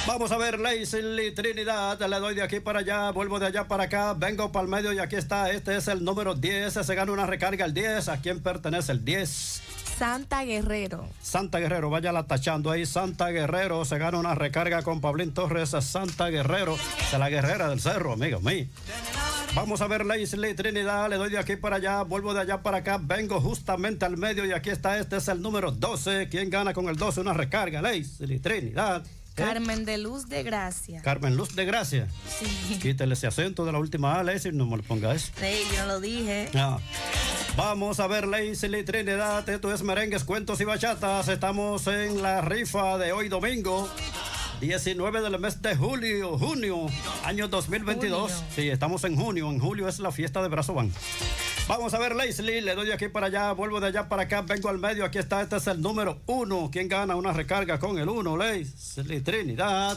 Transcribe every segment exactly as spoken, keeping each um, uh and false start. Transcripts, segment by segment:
Vamos a ver, Leslie Trinidad, le doy de aquí para allá, vuelvo de allá para acá, vengo para el medio y aquí está, este es el número diez, se gana una recarga el diez, ¿a quién pertenece el diez? Santa Guerrero. Santa Guerrero, váyala tachando ahí, Santa Guerrero, se gana una recarga con Pablín Torres, Santa Guerrero, de la guerrera del cerro, amigo mío. Vamos a ver, Leslie Trinidad, le doy de aquí para allá, vuelvo de allá para acá, vengo justamente al medio y aquí está, este es el número doce, ¿quién gana con el doce? Una recarga, Leslie Trinidad. ¿Eh? Carmen de Luz de Gracia. Carmen Luz de Gracia. Sí. Quítele ese acento de la última A, Leslie, no me lo ponga eso. Sí, yo lo dije. Ah. Vamos a ver, Leslie Trinidad, esto es Merengues, Cuentos y Bachatas. Estamos en la rifa de hoy domingo, diecinueve del mes de julio, junio, año dos mil veintidós. Junio. Sí, estamos en junio, en julio es la fiesta de Brazo Van. Vamos a ver, Leslie, le doy de aquí para allá, vuelvo de allá para acá, vengo al medio, aquí está, este es el número uno. ¿Quién gana una recarga con el uno, Leslie Trinidad?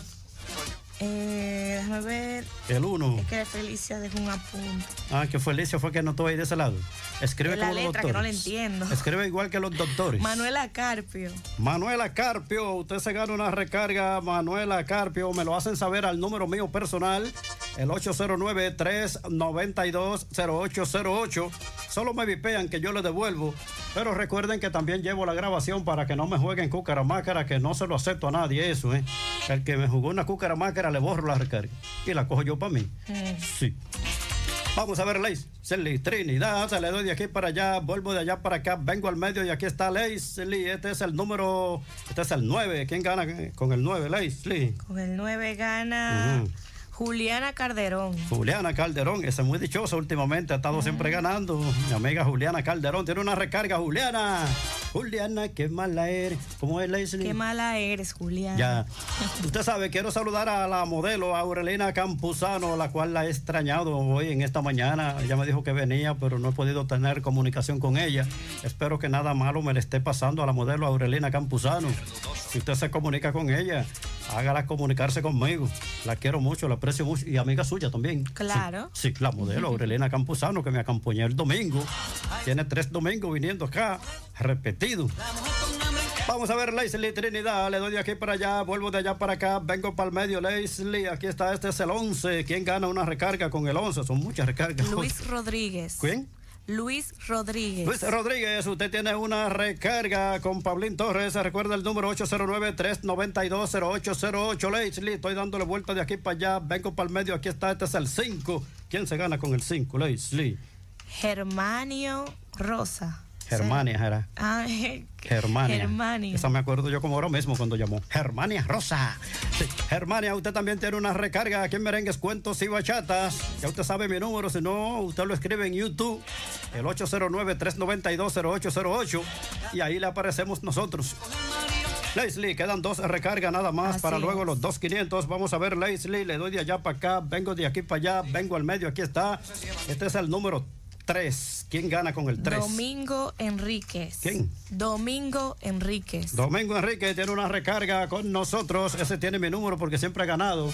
Eh, déjame ver. El uno. Es que Felicia dejó un apunte. Ah, que Felicia fue que anotó ahí de ese lado. Escribe la como letra los doctores. que no le entiendo. Escribe igual que los doctores. Manuela Carpio. Manuela Carpio, usted se gana una recarga. Manuela Carpio, me lo hacen saber al número mío personal, el ocho cero nueve, tres nueve dos, cero ocho cero ocho. Solo me vipean que yo le devuelvo. Pero recuerden que también llevo la grabación para que no me jueguen cucaramácara, que no se lo acepto a nadie eso, ¿eh? El que me jugó una cucaramácara le borro la recarga y la cojo yo para mí. Mm. Sí. Vamos a ver, Leslie Trinidad, se le doy de aquí para allá, vuelvo de allá para acá, vengo al medio y aquí está Leslie, este es el número, este es el nueve, ¿quién gana con el nueve, Leslie? Con el nueve gana... Uh-huh. Juliana Calderón. Juliana Calderón, esa es muy dichosa últimamente, ha estado uh-huh. siempre ganando. Mi amiga Juliana Calderón tiene una recarga. Juliana, Juliana, qué mala eres. ¿Cómo es, Leslie? Qué mala eres, Juliana. Ya. Usted sabe, quiero saludar a la modelo Aurelina Campuzano, la cual la he extrañado hoy en esta mañana. Ella me dijo que venía, pero no he podido tener comunicación con ella. Espero que nada malo me le esté pasando a la modelo Aurelina Campuzano. Si usted se comunica con ella, hágala comunicarse conmigo. La quiero mucho, la aprecio mucho y amiga suya también. Claro. Sí, sí, la modelo Aurelina Campuzano que me acompañó el domingo. Tiene tres domingos viniendo acá, repetido. Vamos a ver, Leslie Trinidad, le doy de aquí para allá, vuelvo de allá para acá, vengo para el medio, Leslie, aquí está, este es el once. ¿Quién gana una recarga con el once? Son muchas recargas. Luis Rodríguez. ¿Quién? Luis Rodríguez. Luis Rodríguez, usted tiene una recarga con Pablín Torres. Recuerda el número ocho cero nueve, tres nueve dos, cero ocho cero ocho. Leslie, estoy dándole vuelta de aquí para allá. Vengo para el medio, aquí está, este es el cinco. ¿Quién se gana con el cinco, Leslie? Germanio Rosa. Germania, sí. era. Ah, Germania. Germania. Esa me acuerdo yo como ahora mismo cuando llamó. Germania Rosa. Sí. Germania, usted también tiene una recarga aquí en Merengues, Cuentos y Bachatas. Ya usted sabe mi número, si no, usted lo escribe en YouTube, el ocho cero nueve, tres nueve dos, cero ocho cero ocho, y ahí le aparecemos nosotros. Leslie, quedan dos recargas nada más. Así para es. Luego los dos quinientos. Vamos a ver, Leslie, le doy de allá para acá, vengo de aquí para allá, vengo al medio, aquí está. Este es el número tres. ¿Quién gana con el tres? Domingo Enríquez. ¿Quién? Domingo Enríquez. Domingo Enríquez tiene una recarga con nosotros. Ese tiene mi número porque siempre ha ganado.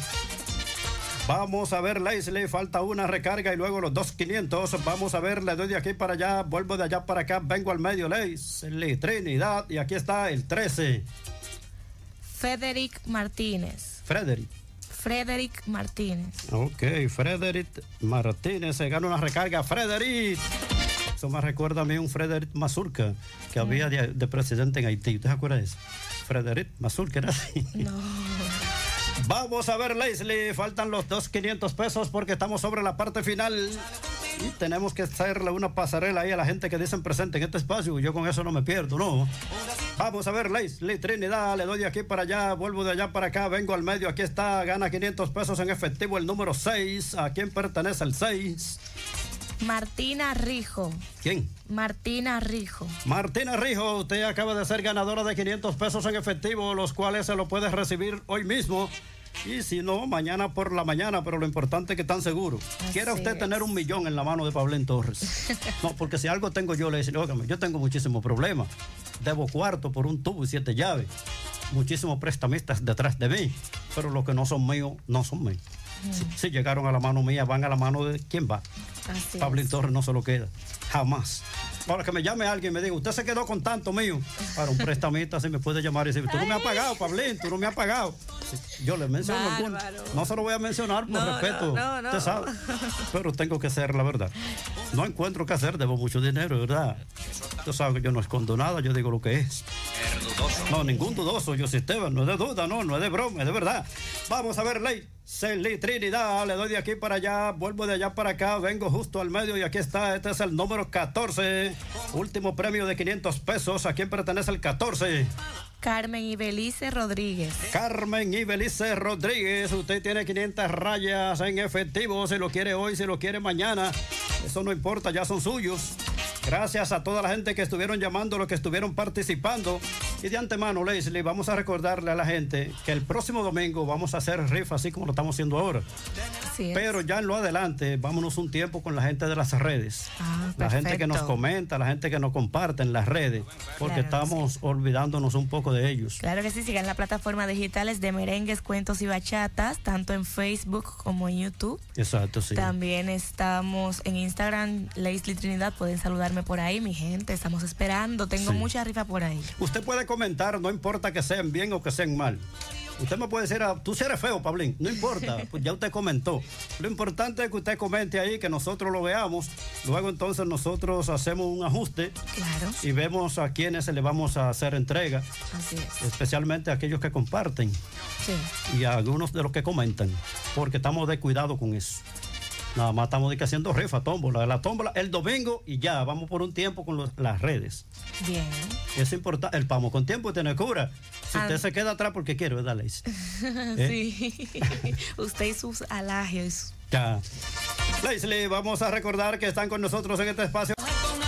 Vamos a ver, Leslie, falta una recarga y luego los dos quinientos. Vamos a ver, le doy de aquí para allá, vuelvo de allá para acá, vengo al medio, Leslie Trinidad, y aquí está el trece. Frederick Martínez. Frederick. Frederick Martínez. Ok, Frederick Martínez se gana una recarga. Frederick. Eso me recuerda a mí un Frederick Mazurka que mm. había de, de presidente en Haití. ¿Usted se acuerda de eso? Frederick Mazurka era así. No. Vamos a ver, Leslie, faltan los dos quinientos pesos porque estamos sobre la parte final y tenemos que hacerle una pasarela ahí a la gente que dicen presente en este espacio. Yo con eso no me pierdo, ¿no? Vamos a ver, Leslie Trinidad, le doy de aquí para allá, vuelvo de allá para acá, vengo al medio, aquí está, gana quinientos pesos en efectivo el número seis. ¿A quién pertenece el seis? Martina Rijo. ¿Quién? Martina Rijo. Martina Rijo, usted acaba de ser ganadora de quinientos pesos en efectivo, los cuales se lo puede recibir hoy mismo. Y si no, mañana por la mañana, pero lo importante es que están seguros. ¿Quiere usted es. tener un millón en la mano de Pablín Torres? No, porque si algo tengo yo, le dice, óigame, yo tengo muchísimos problemas. Debo cuarto por un tubo y siete llaves. Muchísimos prestamistas detrás de mí, pero los que no son míos, no son míos. Mm. Si, si llegaron a la mano mía, van a la mano de quién va. Pablín Torres no se lo queda, jamás. Ahora que me llame alguien y me diga, usted se quedó con tanto mío. Para un prestamista se me puede llamar y decir, tú no me has pagado, Pablín, tú no me has pagado. Sí, yo le menciono algunos. No se lo voy a mencionar por no, respeto. No, no, usted sabe. Pero tengo que ser la verdad. No encuentro qué hacer, debo mucho dinero, ¿verdad? Usted sabe que yo no escondo nada, yo digo lo que es. No, ningún dudoso, yo sí, Esteban, no es de duda, no, no es de broma, es de verdad. Vamos a ver, Ley. Celí Trinidad, le doy de aquí para allá, vuelvo de allá para acá, vengo justo al medio y aquí está, este es el número catorce, último premio de quinientos pesos, ¿a quién pertenece el catorce? Carmen Ibelice Rodríguez. Carmen Ibelice Rodríguez, usted tiene quinientas rayas en efectivo, si lo quiere hoy, si lo quiere mañana, eso no importa, ya son suyos. Gracias a toda la gente que estuvieron llamando, los que estuvieron participando. Y de antemano, Leslie, vamos a recordarle a la gente que el próximo domingo vamos a hacer rifa así como lo estamos haciendo ahora. Así es. Pero ya en lo adelante, vámonos un tiempo con la gente de las redes. Ah, la gente que nos comenta, la gente que nos comparte en las redes, porque claro, estamos sí. olvidándonos un poco de ellos. Claro que sí, sigan las plataformas digitales de merengues, cuentos y bachatas, tanto en Facebook como en YouTube. Exacto, sí. También estamos en Instagram, Leslie Trinidad, pueden saludarme por ahí, mi gente, estamos esperando, tengo sí. mucha rifa por ahí. Usted puede comentar, no importa que sean bien o que sean mal. Usted me puede decir, tú sí eres feo, Pablín, no importa, pues ya usted comentó. Lo importante es que usted comente ahí, que nosotros lo veamos. Luego entonces nosotros hacemos un ajuste. Claro. Y vemos a quienes le vamos a hacer entrega. Así es. Especialmente a aquellos que comparten. Sí. Y a algunos de los que comentan, porque estamos de cuidado con eso. Nada más estamos haciendo rifa, tómbola, la tómbola el domingo y ya, vamos por un tiempo con los, las redes. Bien. Es importante, el vamos con tiempo tiene cura. Si ah. usted se queda atrás porque quiere, ¿verdad, Leis? ¿Eh? Sí. Usted y sus alajes. Ya. Leslie, vamos a recordar que están con nosotros en este espacio.